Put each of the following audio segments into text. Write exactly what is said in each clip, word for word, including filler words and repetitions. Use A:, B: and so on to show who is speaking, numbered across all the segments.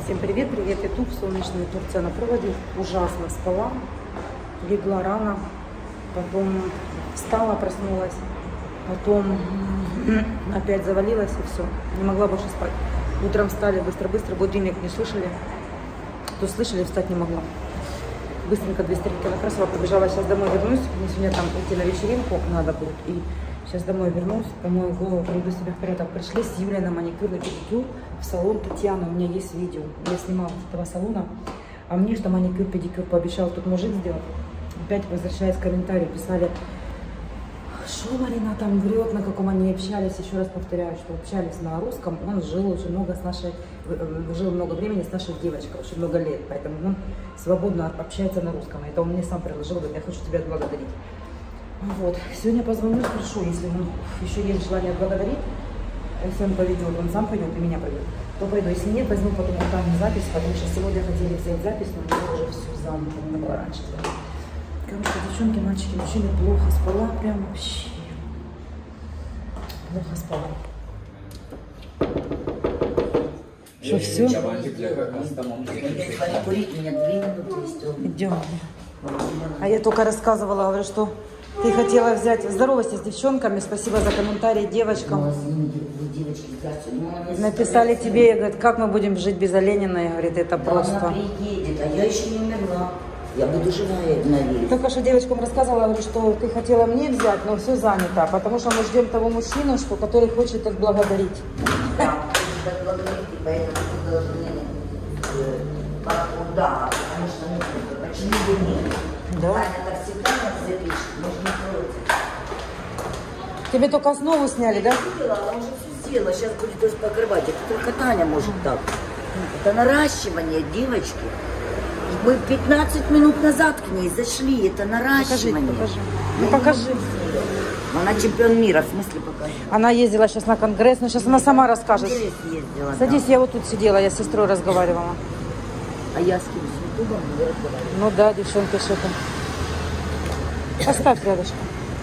A: Всем привет, привет, YouTube, солнечная Турция на проводе. Ужасно спала, легла рано, потом встала, проснулась, потом опять завалилась и все, не могла больше спать. Утром встали быстро-быстро, будильник не слышали, то слышали, встать не могла. Быстренько две стрелки накрасила, побежала, сейчас домой вернусь, мне сегодня там идти на вечеринку надо будет, и сейчас домой вернусь, помою голову, приведу себя в порядок. Пришли с Юлей на маникюр, на педикюр в салон Татьяны, у меня есть видео, я снимала с этого салона, а мне что маникюр, педикюр пообещал тут мужик сделать. Опять возвращаясь к комментарию, писали, что Марина там врет, на каком они общались. Еще раз повторяю, что общались на русском. Он жил уже много с нашей, жил много времени с нашей девочкой, очень много лет, поэтому он свободно общается на русском. Это он мне сам предложил, говорит, я хочу тебя отблагодарить. Вот, сегодня позвоню, спрошу, если он еще есть желание отблагодарить, если он поведет, он сам пойдет и меня поведет, то пойду. Если нет, возьму потом вот там запись, потому что сегодня хотели взять запись, но я уже все занято, не было раньше. Короче, девчонки, мальчики, мужчины, плохо спала, прям вообще. Плохо спала. Что, все? Идем. А я только рассказывала, говорю, что ты хотела взять. Здоровайся с девчонками, спасибо за комментарии девочкам. Написали тебе, говорят, как мы будем жить без Олениной, говорит, это просто.
B: Она приедет, а я еще не умерла. Я буду жива, надеюсь.
A: Только что девочкам рассказывала, говорю, что ты хотела мне взять, но все занято, потому что мы ждем того мужчину, что, который хочет отблагодарить.
B: Да, хочет отблагодарить, и поэтому мы должны, да, потому что мы, почему бы нет?
A: Да.
B: Таня так всегда нас запишет, можно против.
A: Тебе только основу сняли, да?
B: Я видела, она уже все сделала, сейчас будет тоже покрывать. Это только Таня может так. Это наращивание, девочки. Мы пятнадцать минут назад к ней зашли, это наращивание.
A: Покажи, покажи. Ну покажи.
B: Она чемпион мира, в смысле покажи.
A: Она ездила сейчас на конгресс, но сейчас она сама расскажет.
B: Ездила,
A: Садись,
B: да.
A: Я вот тут сидела, я с сестрой разговаривала.
B: А я с кем? С ютубом не разговаривала.
A: Ну да, девчонки, что-то. Поставь рядышком.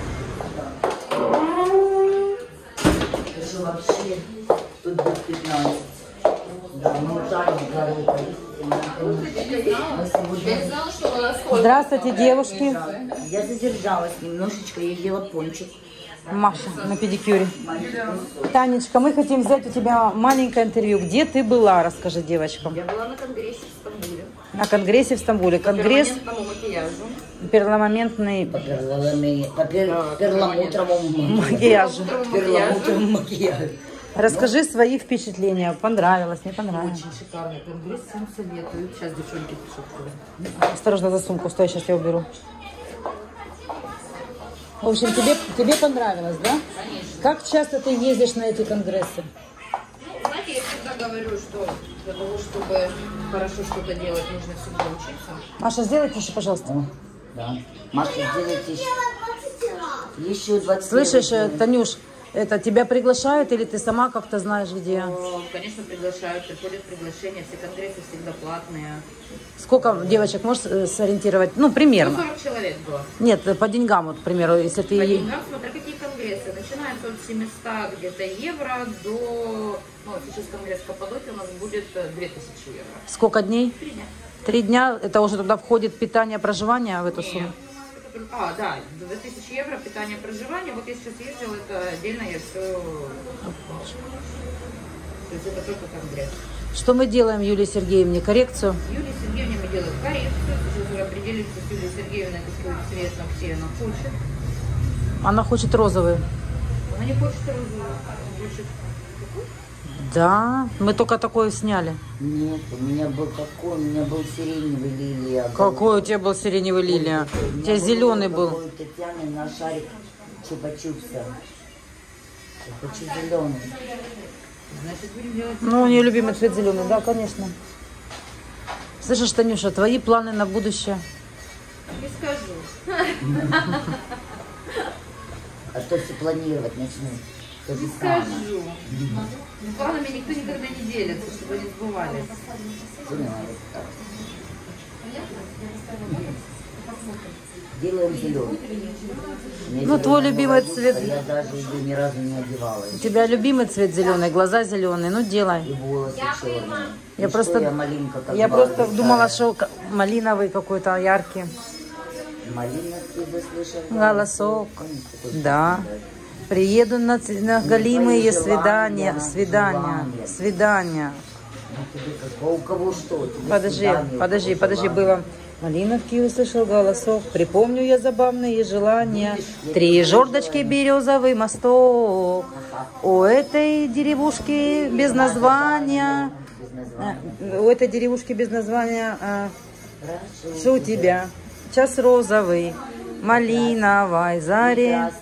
B: Скажу вообще, тут будет пятнадцать. Да, мы Таня говорим.
A: Здравствуйте, девушки.
B: Я задержалась немножечко, я ела пончик.
A: Маша на педикюре. Танечка, мы хотим взять у тебя маленькое интервью. Где ты была? Расскажи девочкам.
C: Я была на конгрессе в Стамбуле.
A: На конгрессе в Стамбуле. Конгресс
C: перламентному макияжу.
A: перламентный
B: По перламутровому
A: макияжу.
B: перламутровому макияжу.
A: Расскажи свои впечатления. Понравилось, не понравилось?
C: Очень шикарный конгресс, всем советую. Сейчас девчонки пишут.
A: Осторожно за сумку, стой, сейчас я уберу. В общем, тебе, тебе понравилось, да?
C: Конечно.
A: Как часто ты ездишь на эти конгрессы?
C: Ну, знаете, я всегда говорю, что для того, чтобы хорошо что-то делать, нужно всегда учиться.
A: Маша, сделай тише, пожалуйста.
B: О, да. Маша, сделайте еще. Еще двадцать.
A: Слышишь, э, Танюш, это тебя приглашают или ты сама как-то знаешь, где?
C: О, конечно, приглашают, приходят приглашения, все конгрессы всегда платные.
A: Сколько девочек можешь э, сориентировать? Ну, примерно.
C: сорок человек было.
A: Нет, по деньгам, вот, к примеру, если ты...
C: По деньгам, смотря какие конгрессы. Начинается от семисот где-то евро до... Ну, сейчас конгресс в Каппадокии у нас будет две тысячи евро.
A: Сколько дней?
C: Три дня.
A: Три дня. Это уже туда входит питание, проживание в эту сумму?
C: Нет. А, да, две тысячи евро, питание, проживание. Вот я сейчас ездила, это отдельно я все... То есть это только конгресс.
A: Что мы делаем Юлии Сергеевне? Коррекцию?
C: Юлии Сергеевне мы делаем коррекцию. Сейчас уже определились с Юлией Сергеевной, какой цвет ногтей она хочет.
A: Она хочет розовый.
C: Она не хочет розовую, она хочет...
A: Да, мы только такое сняли.
B: Нет, у меня был какой? У меня был сиреневый лилия.
A: Какой у тебя был сиреневый лилия? У, у тебя зеленый был.
B: У Татьяны на шарик чупа-чупса. Я хочу зеленый.
C: Значит, будем делать...
A: Ну, у нее любимый цвет зеленый, да, конечно. Слышишь, Танюша, твои планы на будущее?
C: Не скажу.
B: А то все планировать начну. То же
C: Не
B: самое.
C: скажу. Планами никто никогда не делится, чтобы они сбывались.
B: Поняла, вот так. Делаем зеленый.
A: Ну, твой любимый цвет.
B: Я даже ее ни разу не одевала.
A: У тебя любимый цвет зеленый, глаза зеленые, ну делай.
B: И волосы черные.
A: Я
B: И
A: просто,
B: я малинка, как
A: я
B: Барби,
A: просто думала, что малиновый какой-то яркий.
B: Малина, ты заслышал?
A: Голосок. Да. Приеду на, на голимые свидания, свидания, свидания.
B: У кого что?
A: Подожди, подожди, подожди, было. Малиновки услышал голосок, припомню я забавные желания. Три жердочки березовый мосток. У этой деревушки без названия. У этой деревушки без названия. Что у тебя? Час розовый, малиновой заре.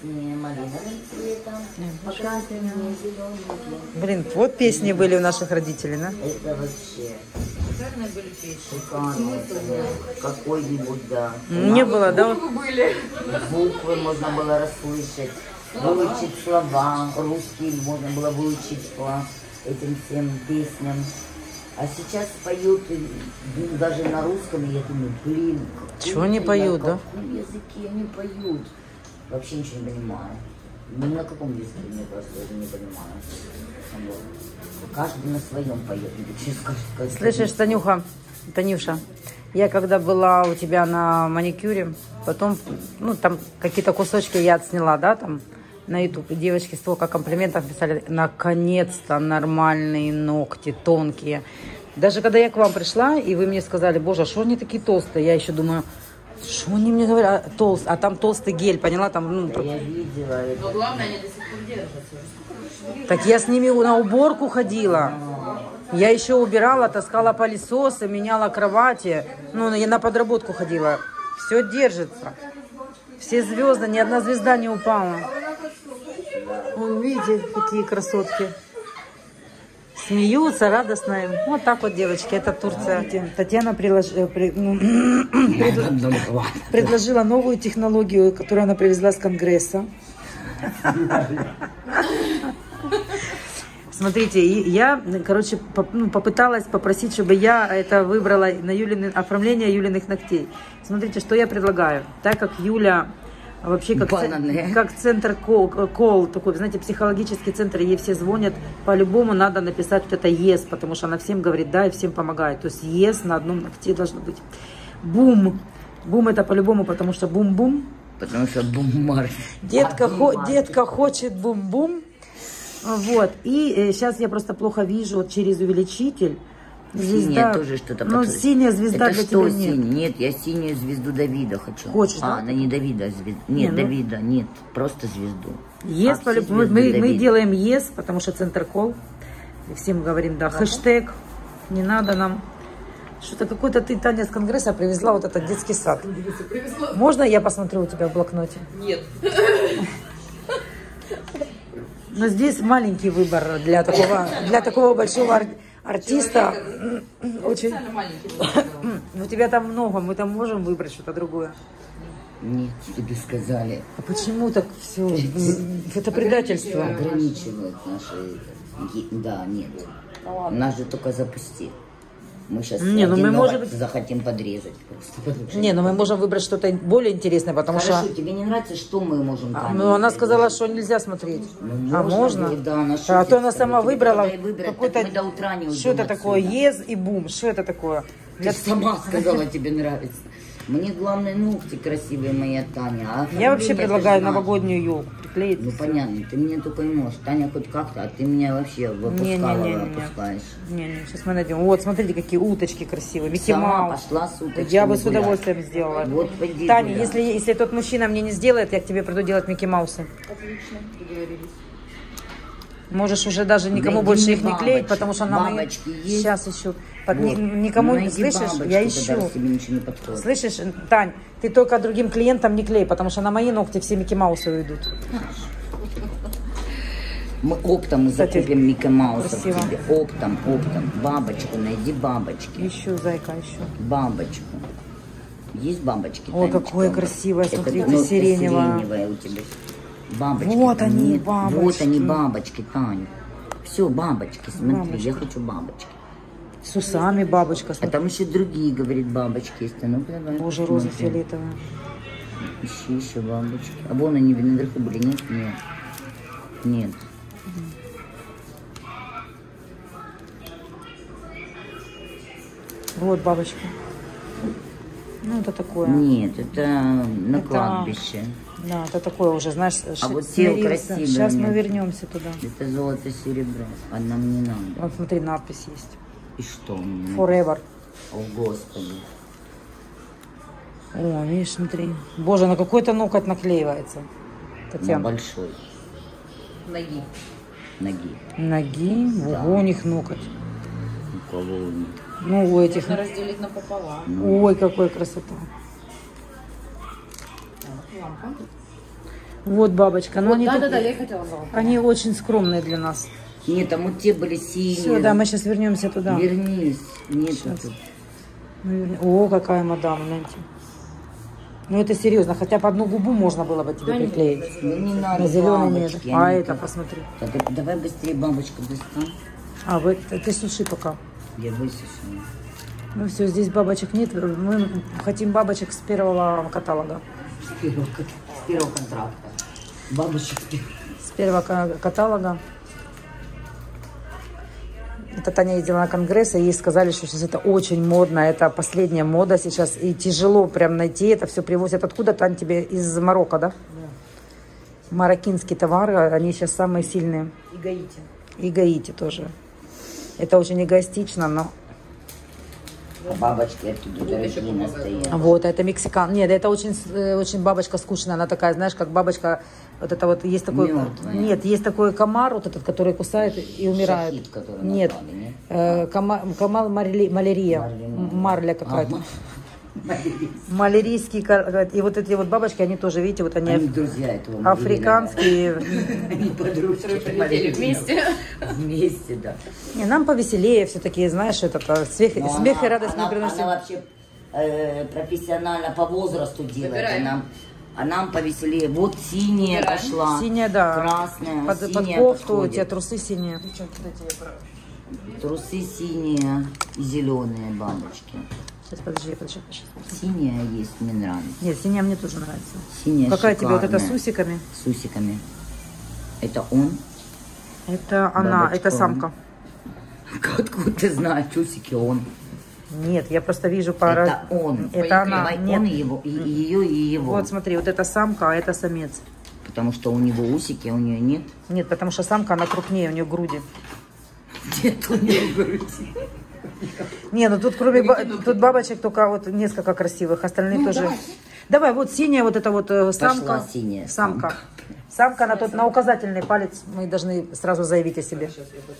A: Блин, вот песни были у наших родителей, да?
B: Это вообще шикарно. Какой-нибудь, да.
A: Не было, да?
B: Буквы можно было расслышать, выучить слова, русские можно было выучить по этим всем песням. А сейчас поют ну, даже на русском, и я думаю, блин,
A: чего не поют, да?
B: На каком языке они поют? Вообще ничего не понимаю. Ни на каком языке я просто даже не понимаю. Каждый на своем поет.
A: Слышишь, Танюха, Танюша, я когда была у тебя на маникюре, потом, ну, там какие-то кусочки я отсняла, да, там, на YouTube. Девочки столько комплиментов писали. Наконец-то нормальные ногти, тонкие. Даже когда я к вам пришла, и вы мне сказали, боже, а что они такие толстые? Я еще думаю, что они мне говорят, толст, а там толстый гель, поняла? Там, ну,
B: да, я видела это.
C: Но главное, они до сих пор держатся.
A: Так я с ними на уборку ходила. Я еще убирала, таскала пылесосы, меняла кровати. Ну, я на подработку ходила. Все держится. Все звезды, ни одна звезда не упала. Вон, видите, какие красотки. Смеются, радостно им. Вот так вот, девочки, это Турция. Татьяна прилож... при... ну, предл... предложила новую технологию, которую она привезла с Конгресса. Смотрите, я, короче, поп... ну, попыталась попросить, чтобы я это выбрала на Юлины... оформление Юлиных ногтей. Смотрите, что я предлагаю. Так как Юля... Вообще, как, ц... как центр кол, кол, такой, знаете, психологический центр, ей все звонят, по-любому надо написать вот это «ес», потому что она всем говорит «да» и всем помогает. То есть «ес» на одном ногте должно быть. Бум. Бум это по-любому, потому что бум-бум.
B: Потому что бум-мар.
A: Детка, хо... Детка хочет бум-бум. Вот. И э, сейчас я просто плохо вижу вот через увеличитель. Звезда.
B: Синяя тоже что-то.
A: Ну, синяя звезда
B: это
A: для
B: что,
A: тебя нет.
B: Синяя? Нет, я синюю звезду Давида хочу.
A: Хочешь,
B: а,
A: да?
B: она не Давида, а звезда. Нет,
A: не, ну...
B: Давида, нет, просто звезду.
A: Ес,
B: а,
A: мы, мы, мы делаем ес, потому что центр кол. И всем говорим, да, ага. Хэштег, не надо нам. Что-то какой-то ты, Таня, с Конгресса привезла вот этот детский сад. Привезла. Можно я посмотрю у тебя в блокноте?
C: Нет.
A: Но здесь маленький выбор для такого, для такого большого артиста. Очень. У тебя там много, мы там можем выбрать что-то другое.
B: Нет, тебе сказали.
A: А почему так все? Это предательство.
B: Ограничивают наши... Да, нет. Нас же только запусти. Мы сейчас
A: не, ну мы можем...
B: захотим подрезать просто.
A: Не, ну мы можем выбрать что-то более интересное, потому
B: Хорошо,
A: что...
B: тебе не нравится, что мы можем
A: а,
B: там?
A: Ну, она сказала, что нельзя смотреть.
B: Ну,
A: а можно?
B: Будет, да, она
A: а то она сама выбрала какой-то... Что это
B: отсюда.
A: такое? Ез и бум. Что это такое?
B: Ты Для... сама сказала, тебе нравится. Мне главное ногти красивые, моя Таня. А
A: я вообще предлагаю новогоднюю елку приклеить.
B: Ну понятно, ты мне только не можешь. Таня хоть как-то, а ты меня вообще выпускала,
A: не, не, не, не,
B: опускаешь.
A: Не, не, сейчас мы найдем. Вот, смотрите, какие уточки красивые. Микки
B: Сама
A: Маус.
B: пошла с уточками.
A: Я бы с
B: гулять.
A: удовольствием сделала.
B: Вот, пойди
A: Таня,
B: гулять.
A: если, если тот мужчина мне не сделает, я к тебе приду делать Микки Маусы.
C: Отлично, договорились.
A: Можешь уже даже никому
B: найди
A: больше их
B: бабочки.
A: не клеить, потому что нам
B: Бабочки
A: и...
B: есть?
A: Сейчас ищу.
B: Вот.
A: Никому не слышишь?
B: Бабочки,
A: я ищу.
B: Тебе ничего не подходит.
A: Слышишь, Тань, ты только другим клиентам не клей, потому что на мои ногти все Микки Маусы уйдут.
B: Мы оптом
A: Кстати,
B: закупим Микки Маусов
A: красиво.
B: тебе. Оптом, оптом. Бабочку, найди бабочки.
A: Ищу, зайка, ищу.
B: Бабочку. Есть бабочки?
A: Ой,
B: Танечка?
A: какое красивое,
B: Это,
A: смотрите,
B: ну,
A: сиреневое.
B: сиреневое у тебя. Бабочки.
A: Вот они,
B: нет.
A: бабочки.
B: Вот они, бабочки, Таня. Все, бабочки, смотри,
A: Бабочки.
B: я хочу бабочки.
A: С усами бабочка.
B: А
A: Смотри.
B: там еще другие, говорит, бабочки есть. Ну, давай.
A: Боже, роза
B: посмотрим.
A: фиолетовая.
B: Ищи еще бабочки. А вон они наверху были, нет? Нет. Нет.
A: Вот бабочка. Ну, это такое.
B: Нет, это на
A: Это-
B: кладбище.
A: Да, это такое уже, знаешь,
B: А вот те красивые
A: Сейчас мы
B: нет.
A: вернемся туда.
B: Это золото, серебро. А нам не надо.
A: Вот смотри, надпись есть.
B: И что мне?
A: Forever.
B: О, Господи.
A: О, видишь, смотри. Боже, на какой-то ноготь наклеивается.
B: На
A: Татьяна.
B: большой
C: Ноги.
B: ноги.
A: Ноги,
B: Да.
A: ого, у них ноготь.
B: У кого нет.
A: Ну, у этих.
C: Можно разделить напополам.
B: Ну,
A: Ой, какая красота.
C: Так, лампа.
A: Вот бабочка. Но они,
C: Да,
A: тут-
C: да, да, я и хотела золото.
A: они очень скромные для нас.
B: нет, там вот те были синие.
A: Все, да, мы сейчас вернемся туда.
B: Вернись. Нет,
A: Сейчас.
B: тут.
A: Мы вернем- О, какая мадам, гляньте. Ну это серьезно, хотя бы одну губу можно было бы тебе приклеить.
B: Ну, не надо
A: На зеленый нет.
B: бабочки,
A: А
B: они
A: это,
B: как-
A: посмотри.
B: Да ты давай быстрее бабочку достань.
A: А, вы, ты суши пока.
B: Я высушу.
A: Ну все, здесь бабочек нет. Мы хотим бабочек с первого каталога.
B: С первого, кон- с первого контракта. Бабочек с первого.
A: С первого ка- каталога. Это Таня ездила на конгресс, и ей сказали, что сейчас это очень модно, это последняя мода сейчас, и тяжело прям найти, это все привозят откуда, Тань, тебе из Марокко, да? Да. Мароккинские товары, они сейчас самые сильные.
C: И Гаити.
A: И Гаити тоже. Это очень эгоистично, но...
B: А бабочки оттуда дорогие настоящие.
A: Вот, это мексикан. Нет, это очень, э, очень бабочка скучная, она такая, знаешь, как бабочка, вот это вот, есть такой...
B: Мёртвая.
A: Нет, есть такой комар, вот этот, который кусает и умирает.
B: Шахид, который
A: Нет,
B: напали, нет?
A: э, кома- комал марли- малярия,
B: Марли-
A: М- марля какая-то.
B: Ага.
A: Малярийский, кор- и вот эти вот бабочки, они тоже, видите, вот они,
B: Они друзья этого Марина.
A: африканские.
B: Они подружки.
C: Прилетели вместе.
B: Вместе, да.
A: Не, нам повеселее все-таки, знаешь, это а, смех,
B: Но
A: смех и
B: она-
A: радость мы
B: она,
A: приносим.
B: Она вообще э, профессионально по возрасту делает.
C: Выбираем.
B: А нам, а нам повеселее. Вот синяя
C: Выбираем.
B: пошла.
A: Синяя, да.
B: Красная,
A: Под, под
B: синяя
A: кофту, у
B: подходит.
A: тебя трусы синие.
B: Трусы синие и зеленые бабочки.
A: Сейчас, подожди, подожди. подожди.
B: Синяя есть, мне нравится.
A: Нет, синяя мне тоже нравится.
B: Синяя
A: Какая тебе вот эта с
B: шикарная.
A: усиками?
B: С усиками. Это он?
A: Это она,
B: Бабочка,
A: это самка.
B: Откуда ты знаешь, усики он?
A: Нет, я просто вижу по
B: Это
A: раз-
B: он.
A: Это она.
B: Давай,
A: Нет.
B: он и его, и, и ее, и его.
A: Вот смотри, вот это самка, а это самец.
B: Потому что у него усики, а у нее нет.
A: Нет, потому что самка, она крупнее, у нее груди.
B: Нет, у нее груди.
A: Не, ну тут кроме ба- тут бабочек только вот несколько красивых, остальные тоже. Давай, вот синяя, вот это вот э, самка.
B: Пошла синяя
A: Самка. Самка, она тут на указательный палец, мы должны сразу заявить о себе.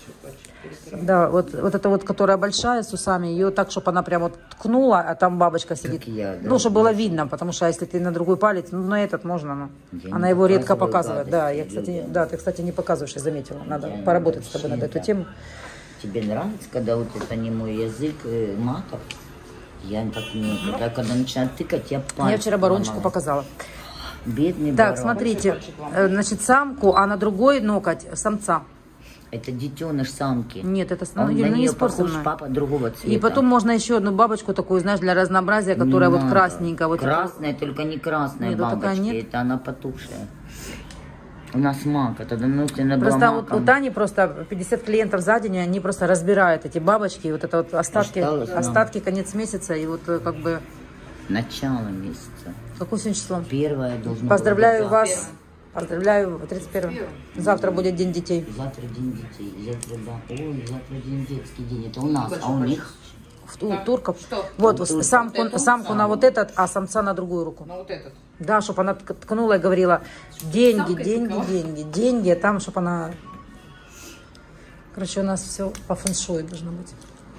A: Да, вот, вот эта вот, которая большая с усами, ее так, чтобы она прям вот ткнула, а там бабочка сидит.
B: я, да.
A: Ну, чтобы было видно, потому что если ты на другой палец, ну, на этот можно, но
B: Я
A: она
B: не
A: его редко
B: показываю
A: показывает. Да, я,
B: гадости
A: кстати,
B: людям.
A: да, ты, кстати, не показываешь, я заметила. Надо
B: Я
A: поработать с тобой
B: вообще,
A: над эту
B: да.
A: тему.
B: Тебе нравится, когда вот это не мой язык э, матов? Я так не... Когда, когда начинают тыкать, я пальцы
A: Я вчера барончику
B: ломаю.
A: показала.
B: Бедный
A: Так,
B: барон.
A: смотрите, э, значит, самку, а на другой ноготь самца.
B: Это детеныш самки.
A: Нет, это
B: Он
A: ну,
B: на
A: ну, не
B: нее похож,
A: испорченная.
B: папа другого цвета.
A: И потом можно еще одну бабочку такую, знаешь, для разнообразия,
B: Не
A: которая вот
B: надо.
A: красненькая. Вот
B: Красная, только не красная
A: Нет, вот такая
B: бабочка.
A: нет.
B: Это она потухшая. У нас мак, это давно она была
A: Просто вот
B: маком.
A: у Тани просто пятьдесят клиентов за день, и они просто разбирают эти бабочки, и вот это вот остатки,
B: Осталось нам.
A: остатки конец месяца, и вот э, как бы...
B: Начало месяца.
A: Какое сегодня число?
B: Первое должно
A: Поздравляю
B: быть
A: вас. Поздравляю, тридцать первого. Завтра будет День детей.
B: завтра. Завтра день детей. Завтра, да. Ой, завтра день детский день. Это у нас, а у них...
A: В- У турков.
C: Что?
A: Вот,
B: У турков.
A: самку,
C: Вот эту?
A: самку на вот этот, а самца на другую руку.
C: Ну вот этот.
A: Да, чтобы она тк- ткнула и говорила, деньги,
C: Самка
A: деньги,
C: тыкала.
A: деньги, деньги, а там, чтобы она... Короче, у нас все по фэншую должно быть.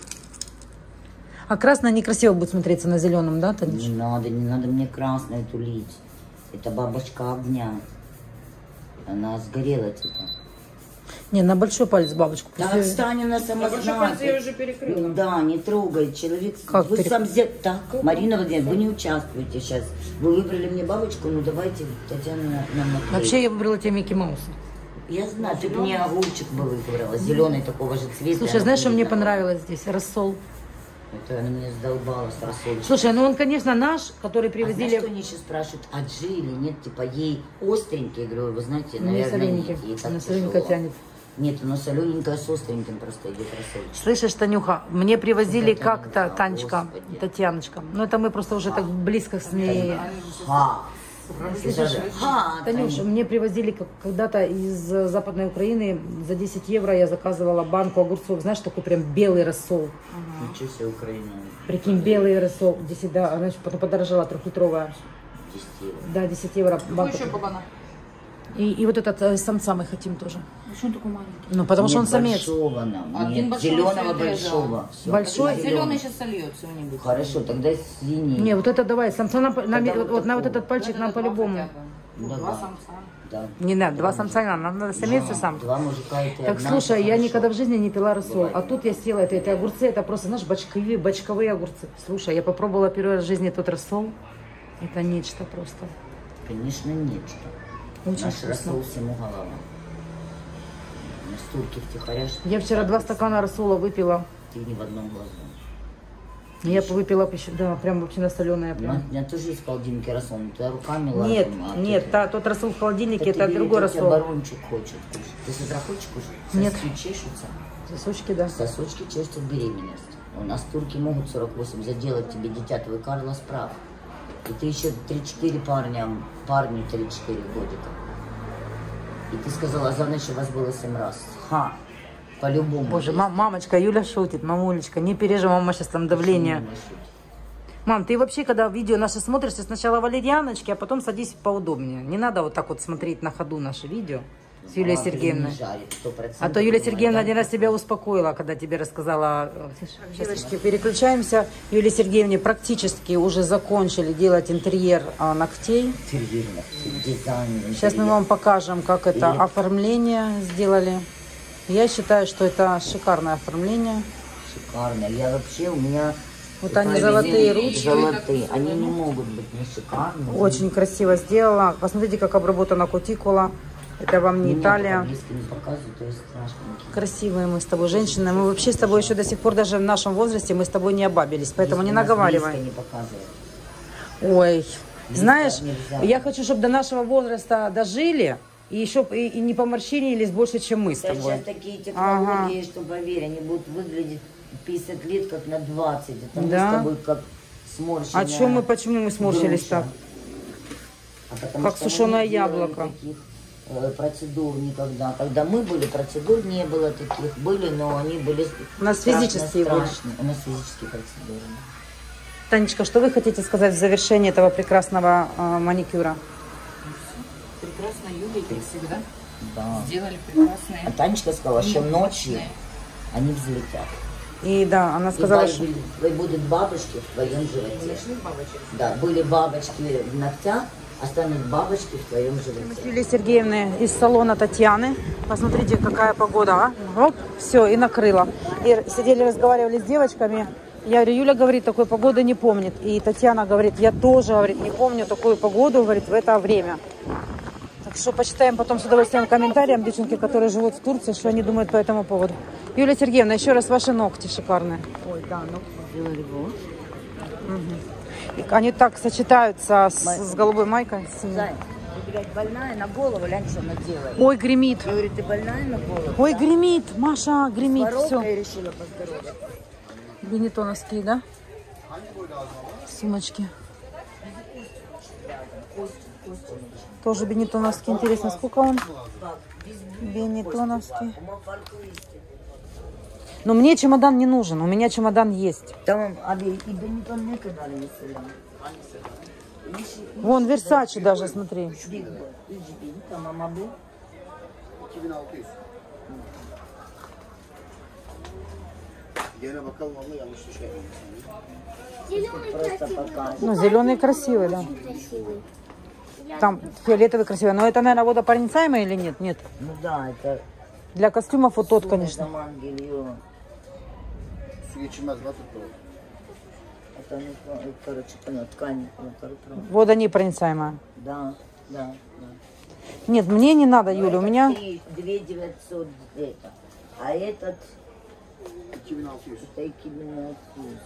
A: А красная некрасиво будет смотреться на зеленом, да, Танюш?
B: Не надо, не надо мне красное тулить. Это бабочка огня. Она сгорела типа.
A: Не, на большой палец бабочку.
B: Да
A: Пусть-
B: отстань, она сама
C: Большой палец я
B: знает.
C: уже перекрыла.
B: Да, не трогай. Человек...
A: Как
B: вы
A: перек-
B: сам взяли... Так, Марина Владимировна, вы не участвуете сейчас. Вы выбрали мне бабочку, ну давайте Татьяна нам наклеит.
A: Вообще я выбрала тебе Микки Мауса.
B: Я знаю, ты мне огурчик бы выбрала, зеленый такого же цвета.
A: Слушай, знаешь, что мне понравилось здесь? Рассол.
B: Это она меня задолбала с рассолом.
A: Слушай, ну он, конечно, наш, который
B: А
A: привозили...
B: знаешь, что они сейчас спрашивают, а Джи или нет? Типа, ей остренький, я говорю, вы знаете,
A: Ну, не
B: наверное,
A: солененький,
B: нет. Ей так
A: она солененько
B: тяжело.
A: тянет.
B: Нет, но солененькая с остреньким просто идет рассольчик.
A: Слышишь, Танюха, мне привозили
B: Татьяночка,
A: как-то, Танечка,
B: Господи.
A: Татьяночка. Ну это мы просто уже так близко с ней...
B: Ха! Слышишь? Ха,
A: Танюша, мне привозили как- когда-то из Западной Украины за десять евро я заказывала банку огурцов. Знаешь, такой прям белый рассол.
B: Ничего себе, Украина.
A: Прикинь, белый рассол. десять, да, она потом подорожала, трехлитровая.
B: десять евро.
A: Да, десять евро
C: Какой
A: банка.
C: еще кабана?
A: И, и вот этот э, самца мы хотим тоже.
C: Почему он такой маленький?
A: Ну, потому что он
B: Нет,
A: самец.
B: большого нам.
C: Один
B: Нет,
C: большой
B: зеленого
C: всё отрезала.
B: большого. Всё.
A: Большой?
C: Зеленый сейчас сольется у нибудь.
B: Хорошо, тогда синий.
A: Не, вот это давай, самца нам, нам-
B: Тогда
A: вот,
B: вот
A: вот на вот
B: такого.
A: этот пальчик нам по-любому.
B: Давай.
C: Два самца.
B: Да.
A: Не надо, два самца не надо, нам надо самец и
B: Да,
A: сам.
B: Два мужика и ты
A: Так
B: одна,
A: слушай,
B: это
A: я
B: хорошо.
A: никогда в жизни не пила рассол, а тут я съела это, это огурцы, это просто, знаешь, бочковые, бочковые огурцы. Слушай, я попробовала первый раз в жизни тот рассол, это нечто просто.
B: Конечно, нечто.
A: Очень
B: Наш
A: вкусно.
B: рассол всему голова. На стулке втихаря.
A: Я вчера два стакана рассола выпила,
B: Ты не в одном глазу.
A: я выпила, еще- да, прям вообще насоленая.
B: У
A: Прям.
B: меня тоже есть в холодильнике рассол, но ты руками
A: Нет,
B: лазим, а
A: нет,
B: тут-
A: та- тот рассол в холодильнике,
B: Так
A: это
B: тебе
A: другой
B: тетя
A: рассол.
B: Барончик хочет кушать. Ты с утра хочешь кушать?
A: Нет.
B: Соски чешутся.
A: Сосочки, да.
B: Сосочки чешутся в беременность. У нас турки могут сорок восемь заделать тебе дитя, твой Карлос прав. И ты еще три-четыре парня, парню три-четыре годика. И ты сказала, за ночь у вас было семь раз. Ха, по-любому.
A: Боже,
B: есть.
A: мам, мамочка, Юля шутит, мамулечка, не переживай, мама сейчас там давление.
B: Почему не шутишь?
A: Мам, ты вообще, когда видео наши смотришь, ты сначала валерьяночки, а потом садись поудобнее. Не надо вот так вот смотреть на ходу наши видео с Юлией
B: Мама, ты
A: Сергеевной.
B: не жарит, сто процентов.
A: А то Юлия
B: Думаю,
A: Сергеевна
B: да,
A: один раз тебя успокоила, когда тебе рассказала. Девочки, переключаемся. Юлии Сергеевне практически уже закончили делать интерьер а, ногтей.
B: интерьерных, дизайн,
A: Сейчас мы
B: интерьер.
A: вам покажем, как это
B: И-
A: оформление сделали. Я считаю, что это шикарное оформление.
B: Шикарно. Я вообще, у меня...
A: Вот
B: такая
A: они золотые
B: линия,
A: ручки.
B: Золотые. Они не могут быть не шикарные.
A: Очень красиво сделала. Посмотрите, как обработана кутикула. Это вам не
B: Меня
A: Италия.
B: по-английски не показывают, то есть страшненькие.
A: Красивые мы с тобой женщины. Мы вообще с тобой еще до сих пор, даже в нашем возрасте, мы с тобой не обабились. Поэтому
B: Здесь
A: не
B: у нас
A: наговаривай.
B: близко не показывают.
A: Ой, знаешь,
B: нельзя.
A: я хочу, чтобы до нашего возраста дожили и еще и, и не поморщинились больше, чем мы с
B: Да,
A: тобой.
B: сейчас такие технологии, что, поверь, они будут выглядеть пятьдесят лет, как на двадцать. Это
A: Да?
B: мы с тобой как сморщенная
A: А чем мы, почему мы сморщились
B: груша.
A: так?
B: А потому
A: Как
B: что мы
A: сушеное
B: не делали
A: яблоко.
B: Таких, э, процедур никогда. Когда мы были, процедур не было таких. Были, но они были
A: У нас
B: страшно
A: физические были.
B: страшные. У нас физические процедуры.
A: Танечка, что вы хотите сказать в завершении этого прекрасного э, маникюра?
C: Прекрасно, Юлия, как всегда.
B: Да.
C: Сделали прекрасные.
B: А Танечка сказала, что ночью они взлетят.
A: И да, она
B: И
A: сказала,
B: баб-
A: что...
B: и будут бабочки в твоем животе.
C: Нашли бабочек.
B: Да, были бабочки в ногтях, останутся бабочки в твоем животе.
A: Юлии Сергеевны из салона Татьяны. Посмотрите, какая погода, а? Оп, все, и накрыло. И сидели, разговаривали с девочками. Я говорю, Юля говорит, такой погоды не помнит. И Татьяна говорит, я тоже, говорит, не помню такую погоду, говорит, в это время. Так что почитаем потом с удовольствием комментариям, девчонки, которые живут в Турции, что они думают по этому поводу. Юлия Сергеевна, еще раз ваши ногти шикарные.
B: Ой, да, ногти сделали вот.
A: И они так сочетаются с, с голубой майкой. синей.
B: Зай, ты, блядь, больная на голову, глянь, что она делает.
A: Ой, гремит.
B: Я говорю, ты больная на голову?
A: Ой, гремит. Маша, гремит.
B: Коробка
A: Все.
B: и решила поздороваться.
A: Бенетоновские, да? Сумочки. Тоже бенетоновский. Интересно, сколько он? Бенетоновский. Но мне чемодан не нужен. У меня чемодан есть.
B: Tamam abi İbni'den ne kadar mesela?
A: Вон, Версачи даже, смотри.
B: Big bu. üç bin tamam abi.
D: iki bin altı yüz. Gene bakalım abla yanlış şey
B: Просто показывай.
A: Ну, зеленый красивый, да.
E: Красивый.
A: Там фиолетовый красивый. Но это, наверное, водопроницаемый или нет? Нет.
B: Ну да, это
A: Для костюмов вот тот,
B: ne
A: конечно.
B: zaman geliyor.
D: Su geçirmez lan tuttu.
B: Это, ну, короче, понял, ткань. ну, короче,
A: Водонепроницаемая.
B: Да, да, да.
A: Нет, мне не надо, Юля, у меня...
B: две тысячи девятьсот это. А этот,
D: iki bin altı yüz.
B: это iki bin altı yüz.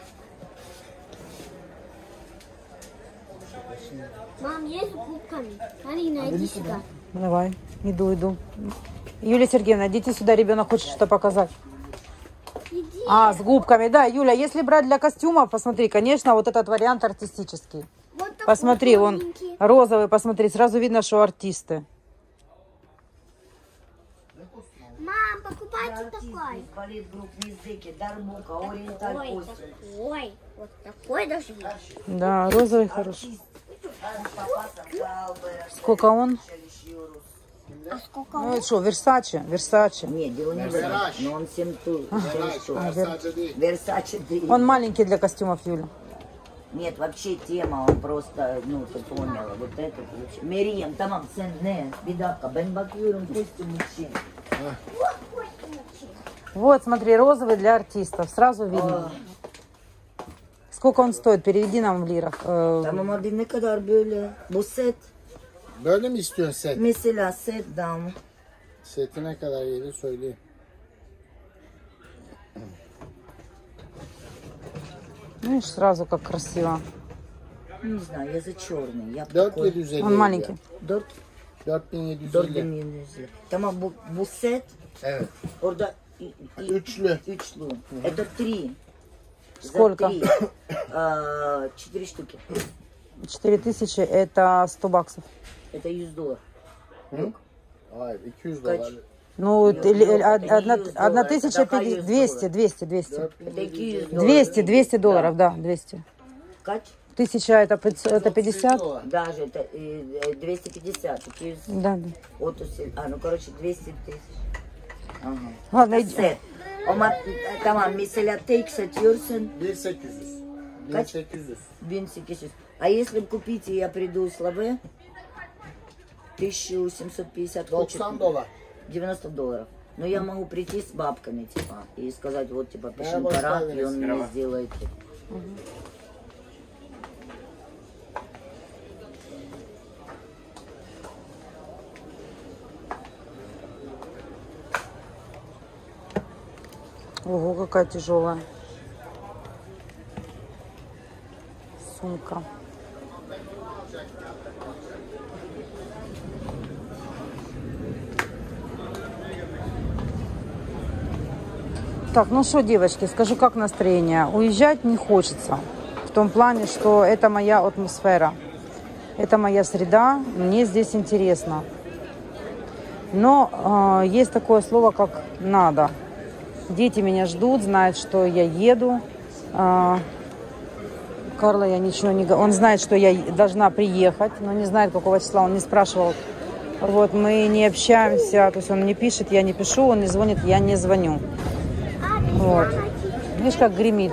E: Мам, есть с губками? Марина, иди сюда.
A: Давай, иду, иду. Юлия Сергеевна, идите сюда, ребенок хочет что-то показать.
E: Иди.
A: А, с губками, да, Юля, если брать для костюмов, посмотри, конечно, вот этот вариант артистический.
E: Вот такой
A: Посмотри, он
E: маленький.
A: розовый, посмотри, сразу видно, что артисты.
E: Мам, покупайте такой.
B: Политгрупп Миздыки, Дарбука, Ориенталь
E: Ой,
B: Костюм.
E: такой. Вот такой даже есть.
A: Да, розовый хороший. Сколько он?
E: А сколько
A: Ну,
E: он?
A: это что, Версаче? Версаче.
B: Нет, дело не в этом, но он семь ту.
D: Sadece değil.
B: Версаче ты.
A: Он маленький для костюмов, Юля.
B: Нет, вообще тема, он просто, ну, ты поняла, вот это вообще. Мерием, tamam sen ne? Bir dakika, ben bakıyorum kostüm için.
A: Вот, смотри, розовый для артистов, сразу видно. Сколько он стоит? Переведи нам в лирах. Э,
B: Tamam hadi ne kadar böyle? Bu set,
D: Böyle mi istiyorsun set?
B: mesela set dam.
D: Seti ne kadar yedi söyleyeyim.
A: Видишь, сразу как красиво.
B: Не знаю, я за черный. Я
D: dört bin
B: такой.
D: yedi yüz elli.
A: Он маленький.
B: Dört,
D: dört bin yedi yüz
B: dört
D: elli.
B: bin yedi yüz elli. Tamam bu, bu set,
D: Evet.
B: orada i- i-
D: Üçlü.
B: üçlü. Это три. За
A: Сколько?
B: три. А, Четыре штуки.
A: четыре тысячи, это сто баксов.
B: Это yüz долларов.
D: Hayır iki yüz
B: Kaç?
D: dolar.
A: Ну,
B: Yok,
A: или-
B: yok,
A: од-
B: это
A: одна,
B: не yüz
A: одна
B: долларов,
A: тысяча
B: это
A: пяти-
B: yüz
A: двести,
B: долларов.
A: двести, двести.
D: dört bin
B: Это
D: yedi yüz
B: yüz
D: elli.
B: долларов.
A: двести, двести долларов, да, двести.
B: Kaç?
A: Тысяча это, пятьсот, это пятьдесят?
D: dolar.
B: Даже это э, двести пятьдесят. iki yüz,
A: Да, да.
B: otuz, а, ну короче двести тысяч. Ага.
A: Ладно, иди.
B: Set. Ama tamam mesela tek satıyorsun
D: bin sekiz yüz. bin
B: Kaç?
D: sekiz yüz.
B: bin sekiz yüz. А если купить, я приду с Лаве, тысяча семьсот пятьдесят, хочет
D: doksan dolar.
B: девяносто долларов. Но я могу прийти с бабками, типа, и сказать, вот, типа, пишем
D: Да,
B: парад,
D: поставили.
B: и он мне сделает.
A: Ого, какая тяжелая сумка. Так, ну что, девочки, скажу, как настроение. Уезжать не хочется. В том плане, что это моя атмосфера. Это моя среда. Мне здесь интересно. Но э, есть такое слово, как «надо». Дети меня ждут, знают, что я еду. Э, Карла я ничего не говорю. Он знает, что я должна приехать, но не знает, какого числа. Он не спрашивал. Вот, мы не общаемся. То есть он не пишет, я не пишу. Он не звонит, я не звоню. Вот. Видишь, как гремит.